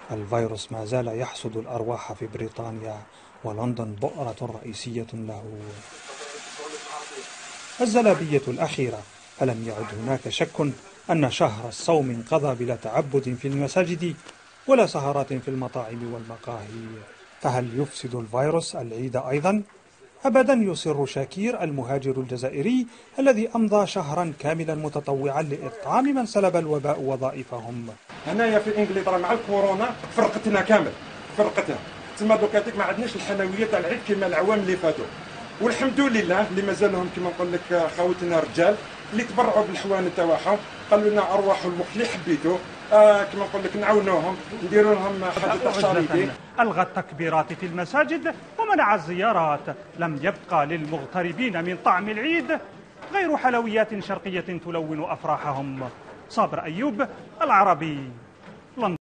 الفيروس ما زال يحصد الأرواح في بريطانيا، ولندن بؤرة رئيسية له. الزلابية الأخيرة: ألم يعد هناك شك أن شهر الصوم انقضى بلا تعبد في المساجد ولا سهرات في المطاعم والمقاهي؟ فهل يفسد الفيروس العيد أيضا؟ أبدا، يصر شاكير المهاجر الجزائري الذي أمضى شهرا كاملا متطوعا لإطعام من سلب الوباء وظائفهم. هنايا في انجلترا مع الكورونا فرقتنا كامل، فرقتنا تما دوكاتيك ما عندناش الحلويه تاع العيد كما العوام اللي فاتوا، والحمد لله اللي مازالهم كما نقول لك خاوتنا رجال اللي تبرعوا بالحوان تاعهم، قالوا لنا ارواحوا الوقت اللي حبيتوا كما نقول لك نعاونوهم نديروا لهم حاجه تاع الشريطين. الغى التكبيرات في المساجد ومنع الزيارات. لم يبقى للمغتربين من طعم العيد غير حلويات شرقية تلون أفراحهم. صابر أيوب، العربي، لندن.